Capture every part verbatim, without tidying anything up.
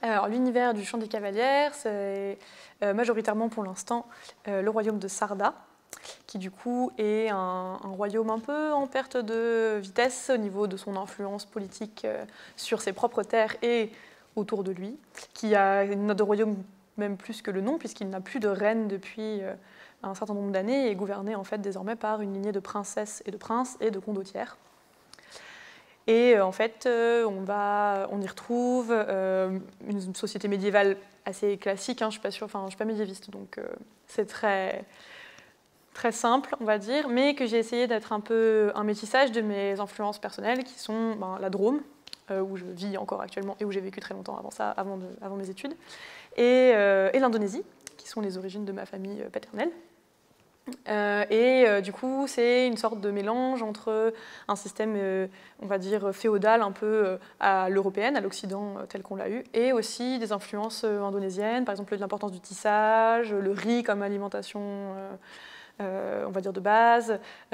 Alors, l'univers du Chant des Cavalières, c'est euh, majoritairement pour l'instant euh, le royaume de Sarda, qui du coup est un, un royaume un peu en perte de vitesse au niveau de son influence politique euh, sur ses propres terres et autour de lui, qui a une note de royaume même plus que le nom, puisqu'il n'a plus de reine depuis euh, un certain nombre d'années et est gouverné en fait désormais par une lignée de princesses et de princes et de condottières. Et euh, en fait, euh, on, va, on y retrouve euh, une société médiévale assez classique, hein, je ne suis pas sûre, enfin, je ne suis pas médiéviste, donc euh, c'est très, très simple, on va dire, mais que j'ai essayé d'être un peu un métissage de mes influences personnelles, qui sont ben, la Drôme, euh, où je vis encore actuellement et où j'ai vécu très longtemps avant ça, avant, de, avant mes études, et, euh, et l'Indonésie, qui sont les origines de ma famille paternelle. Euh, et euh, du coup, c'est une sorte de mélange entre un système, euh, on va dire, féodal un peu euh, à l'européenne, à l'Occident euh, tel qu'on l'a eu, et aussi des influences euh, indonésiennes, par exemple l'importance du tissage, le riz comme alimentation, euh, euh, on va dire, de base.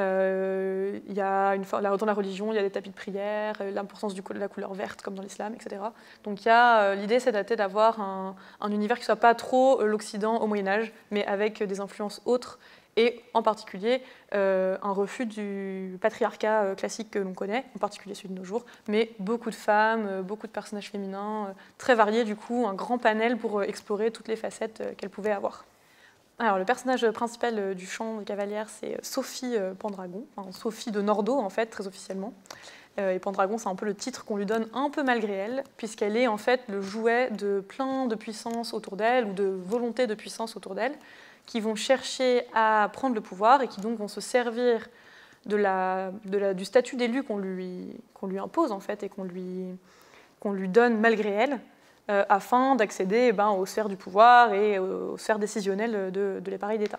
Euh, il y a une, dans la religion, il y a des tapis de prière, l'importance de la couleur verte comme dans l'islam, et cetera. Donc il y a, euh, l'idée, c'est d'avoir un, un univers qui ne soit pas trop l'Occident au Moyen-Âge, mais avec des influences autres, et en particulier euh, un refus du patriarcat euh, classique que l'on connaît, en particulier celui de nos jours, mais beaucoup de femmes, euh, beaucoup de personnages féminins, euh, très variés du coup, un grand panel pour euh, explorer toutes les facettes euh, qu'elles pouvaient avoir. Alors, le personnage principal euh, du Chant des Cavalières, c'est Sophie euh, Pendragon, enfin, Sophie de Nordo en fait, très officiellement. Euh, et Pendragon, c'est un peu le titre qu'on lui donne un peu malgré elle, puisqu'elle est en fait le jouet de plein de puissance autour d'elle, ou de volonté de puissance autour d'elle, qui vont chercher à prendre le pouvoir et qui donc vont se servir de la, de la, du statut d'élu qu'on lui, qu'on lui impose en fait et qu'on lui, qu'on lui donne malgré elle, euh, afin d'accéder eh ben, aux sphères du pouvoir et aux sphères décisionnelles de, de l'appareil d'État.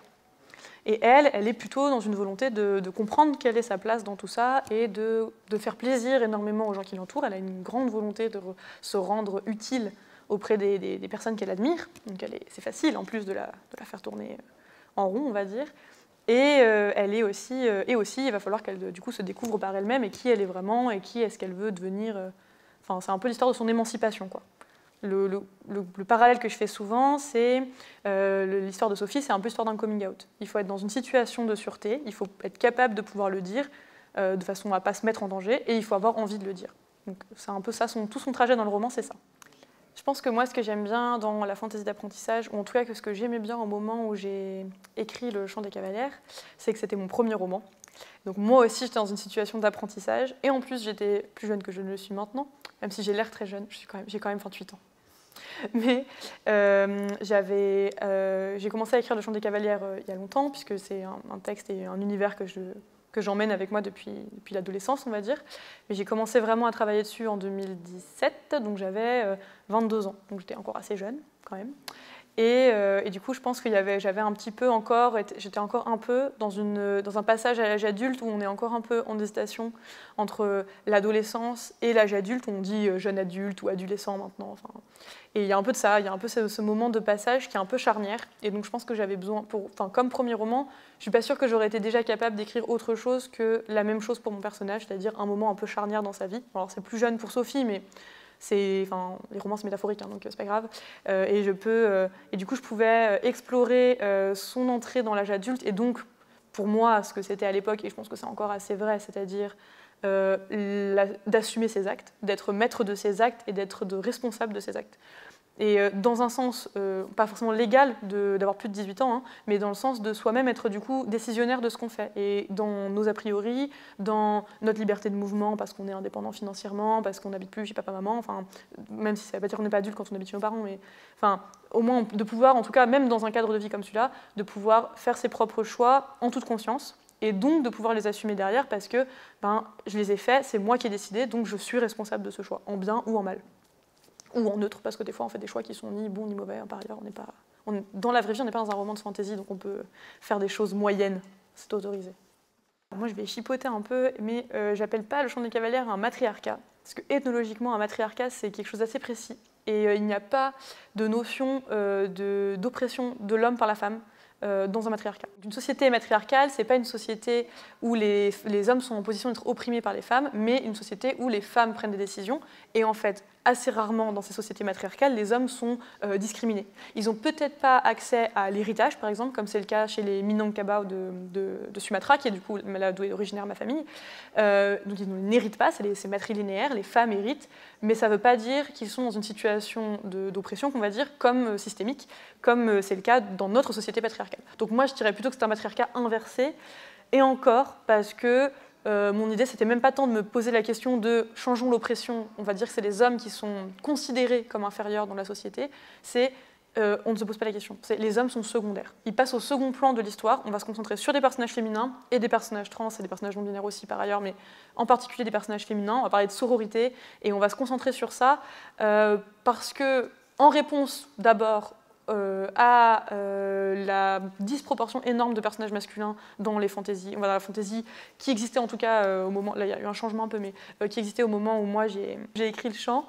Et elle, elle est plutôt dans une volonté de, de comprendre quelle est sa place dans tout ça et de, de faire plaisir énormément aux gens qui l'entourent. Elle a une grande volonté de re, se rendre utile auprès des, des, des personnes qu'elle admire. Donc c'est facile en plus de la, de la faire tourner en rond, on va dire. Et euh, elle est aussi, euh, et aussi, il va falloir qu'elle du coup se découvre par elle-même et qui elle est vraiment et qui est-ce qu'elle veut devenir. Euh, enfin, c'est un peu l'histoire de son émancipation, quoi. Le, le, le, le parallèle que je fais souvent, c'est euh, l'histoire de Sophie, c'est un peu l'histoire d'un coming out. Il faut être dans une situation de sûreté, il faut être capable de pouvoir le dire euh, de façon à ne pas se mettre en danger, et il faut avoir envie de le dire. Donc c'est un peu ça, son, tout son trajet dans le roman, c'est ça. Je pense que moi, ce que j'aime bien dans la fantaisie d'apprentissage, ou en tout cas que ce que j'aimais bien au moment où j'ai écrit Le Chant des Cavalières, c'est que c'était mon premier roman. Donc moi aussi, j'étais dans une situation d'apprentissage, et en plus, j'étais plus jeune que je ne le suis maintenant, même si j'ai l'air très jeune, j'ai quand, quand même vingt-huit ans. Mais euh, j'avais, euh, j'ai commencé à écrire Le Chant des Cavalières euh, il y a longtemps, puisque c'est un, un texte et un univers que je... que j'emmène avec moi depuis, depuis l'adolescence, on va dire. Mais j'ai commencé vraiment à travailler dessus en deux mille dix-sept, donc j'avais euh, vingt-deux ans, donc j'étais encore assez jeune quand même. Et, euh, et du coup, je pense que j'avais un petit peu encore, j'étais encore un peu dans, une, dans un passage à l'âge adulte où on est encore un peu en hésitation entre l'adolescence et l'âge adulte, où on dit jeune adulte ou adolescent maintenant. Enfin, et il y a un peu de ça, il y a un peu ce, ce moment de passage qui est un peu charnière. Et donc je pense que j'avais besoin, pour, enfin, comme premier roman, je suis pas sûre que j'aurais été déjà capable d'écrire autre chose que la même chose pour mon personnage, c'est-à-dire un moment un peu charnière dans sa vie. Alors c'est plus jeune pour Sophie, mais c'est, enfin, les romans c'est métaphorique, hein, donc c'est pas grave. Euh, et je peux, euh, et du coup je pouvais explorer euh, son entrée dans l'âge adulte et donc pour moi ce que c'était à l'époque, et je pense que c'est encore assez vrai, c'est-à-dire euh, d'assumer ses actes, d'être maître de ses actes et d'être de responsable de ses actes. Et euh, dans un sens, euh, pas forcément légal d'avoir plus de dix-huit ans, hein, mais dans le sens de soi-même être du coup décisionnaire de ce qu'on fait. Et dans nos a priori, dans notre liberté de mouvement, parce qu'on est indépendant financièrement, parce qu'on n'habite plus chez papa-maman, enfin, même si ça ne veut pas dire qu'on n'est pas adulte quand on habite chez nos parents, mais enfin, au moins de pouvoir, en tout cas, même dans un cadre de vie comme celui-là, de pouvoir faire ses propres choix en toute conscience, et donc de pouvoir les assumer derrière parce que ben, je les ai faits, c'est moi qui ai décidé, donc je suis responsable de ce choix, en bien ou en mal. Ou en neutre, parce que des fois on fait des choix qui sont ni bons ni mauvais. Par ailleurs, on n'est pas, on est, dans la vraie vie, on n'est pas dans un roman de fantasy, donc on peut faire des choses moyennes, c'est autorisé. Moi, je vais chipoter un peu, mais euh, j'appelle pas Le Chant des Cavalières un matriarcat, parce que ethnologiquement, un matriarcat, c'est quelque chose d'assez précis, et euh, il n'y a pas de notion euh, d'oppression de, de l'homme par la femme euh, dans un matriarcat. Une société matriarcale, c'est pas une société où les, les hommes sont en position d'être opprimés par les femmes, mais une société où les femmes prennent des décisions, et en fait, assez rarement dans ces sociétés matriarcales, les hommes sont euh, discriminés. Ils n'ont peut-être pas accès à l'héritage, par exemple, comme c'est le cas chez les Minangkabau de, de, de Sumatra, qui est du coup là d'où est originaire ma famille. Euh, donc ils n'héritent pas, c'est matrilinéaire, les femmes héritent, mais ça ne veut pas dire qu'ils sont dans une situation d'oppression, qu'on va dire, comme euh, systémique, comme euh, c'est le cas dans notre société patriarcale. Donc moi, je dirais plutôt que c'est un matriarcat inversé, et encore parce que Euh, mon idée, c'était même pas tant de me poser la question de changeons l'oppression, on va dire que c'est les hommes qui sont considérés comme inférieurs dans la société, c'est euh, on ne se pose pas la question. Les hommes sont secondaires. Ils passent au second plan de l'histoire, on va se concentrer sur des personnages féminins et des personnages trans et des personnages non-binaires aussi par ailleurs, mais en particulier des personnages féminins, on va parler de sororité et on va se concentrer sur ça euh, parce que, en réponse d'abord Euh, à euh, la disproportion énorme de personnages masculins dans les fantaisies, voilà, la fantaisie qui existait en tout cas euh, au moment, là il y a eu un changement un peu, mais euh, qui existait au moment où moi j'ai écrit le chant.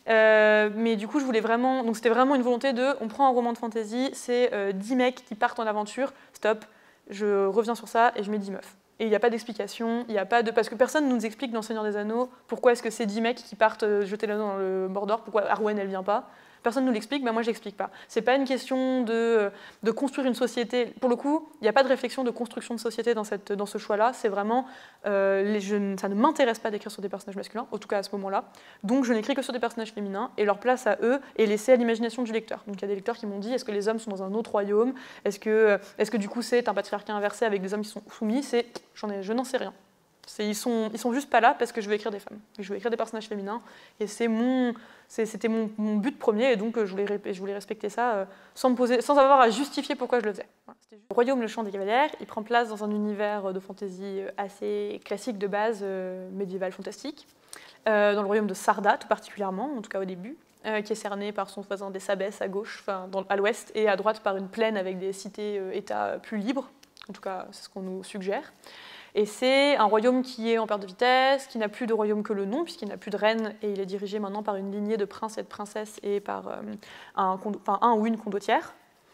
Euh, mais du coup je voulais vraiment, donc c'était vraiment une volonté de, on prend un roman de fantaisie, c'est euh, dix mecs qui partent en aventure, stop, je reviens sur ça et je mets dix meufs. Et il n'y a pas d'explication, il n'y a pas de... Parce que personne ne nous explique dans Seigneur des Anneaux pourquoi est-ce que c'est dix mecs qui partent euh, jeter l'anneau dans le Mordor, pourquoi Arwen elle vient pas. Personne ne nous l'explique, ben moi je l'explique pas. C'est pas une question de, de construire une société. Pour le coup, il n'y a pas de réflexion de construction de société dans, cette, dans ce choix-là. C'est vraiment, euh, les, je, ça ne m'intéresse pas d'écrire sur des personnages masculins, en tout cas à ce moment-là. Donc je n'écris que sur des personnages féminins et leur place à eux est laissée à l'imagination du lecteur. Donc il y a des lecteurs qui m'ont dit, est-ce que les hommes sont dans un autre royaume? Est-ce que, est-ce que du coup c'est un patriarcat inversé avec des hommes qui sont soumis? C'est, j'en ai, je n'en sais rien. Ils sont, ils sont juste pas là parce que je veux écrire des femmes. Je veux écrire des personnages féminins et c'est mon, c'était mon, mon but premier et donc je voulais, je voulais respecter ça euh, sans, me poser, sans avoir à justifier pourquoi je le faisais. Voilà, le royaume, le chant des cavalières, il prend place dans un univers de fantasy assez classique de base, euh, médiéval fantastique, euh, dans le royaume de Sarda tout particulièrement, en tout cas au début, euh, qui est cerné par son voisin des Sabès à gauche, enfin, dans, à l'ouest, et à droite par une plaine avec des cités-états euh, plus libres, en tout cas c'est ce qu'on nous suggère. Et c'est un royaume qui est en perte de vitesse, qui n'a plus de royaume que le nom, puisqu'il n'a plus de reine, et il est dirigé maintenant par une lignée de princes et de princesses, et par euh, un, enfin, un ou une condottière.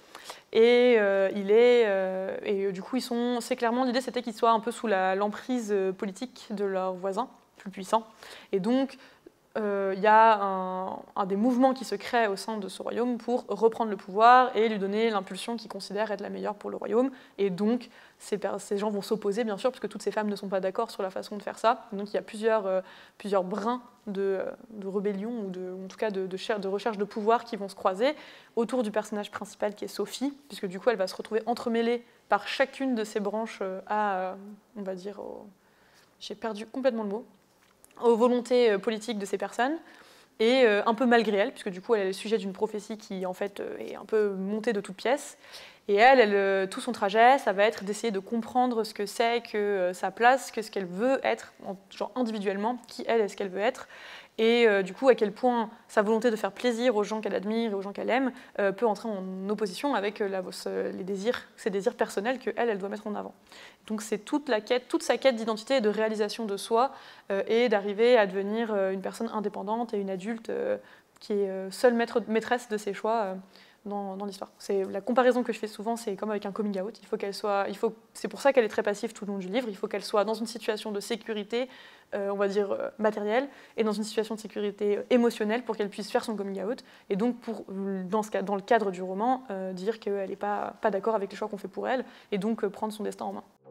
Et euh, il est, euh, et du coup, ils sont, c'est clairement l'idée, c'était qu'ils soient un peu sous l'emprise la, politique de leurs voisins plus puissants. Et donc, il euh, y a un, un des mouvements qui se crée au sein de ce royaume pour reprendre le pouvoir et lui donner l'impulsion qu'ils considèrent être la meilleure pour le royaume. Et donc, ces, ces gens vont s'opposer, bien sûr, parce que toutes ces femmes ne sont pas d'accord sur la façon de faire ça. Donc, il y a plusieurs, euh, plusieurs brins de, de rébellion, ou de, en tout cas de, de, de recherche de pouvoir qui vont se croiser autour du personnage principal qui est Sophie, puisque du coup, elle va se retrouver entremêlée par chacune de ces branches à, on va dire, au... j'ai perdu complètement le mot, aux volontés politiques de ces personnes, et euh, un peu malgré elle, puisque du coup elle est le sujet d'une prophétie qui en fait est un peu montée de toutes pièces. Et elle, elle, tout son trajet, ça va être d'essayer de comprendre ce que c'est que euh, sa place, que ce qu'elle veut être, genre individuellement, qui elle est ce qu'elle veut être, et euh, du coup à quel point sa volonté de faire plaisir aux gens qu'elle admire et aux gens qu'elle aime euh, peut entrer en opposition avec la, les désirs, ses désirs personnels qu'elle, elle doit mettre en avant. Donc c'est toute la quête, toute sa quête d'identité et de réalisation de soi, euh, et d'arriver à devenir euh, une personne indépendante et une adulte euh, qui est euh, seule maître, maîtresse de ses choix euh, dans, dans l'histoire. La comparaison que je fais souvent, c'est comme avec un coming out. Il faut qu'elle soit, il faut, c'est pour ça qu'elle est très passive tout le long du livre. Il faut qu'elle soit dans une situation de sécurité, euh, on va dire euh, matérielle, et dans une situation de sécurité émotionnelle pour qu'elle puisse faire son coming out. Et donc, pour, dans, ce cas, dans le cadre du roman, euh, dire qu'elle n'est pas, pas d'accord avec les choix qu'on fait pour elle, et donc euh, prendre son destin en main.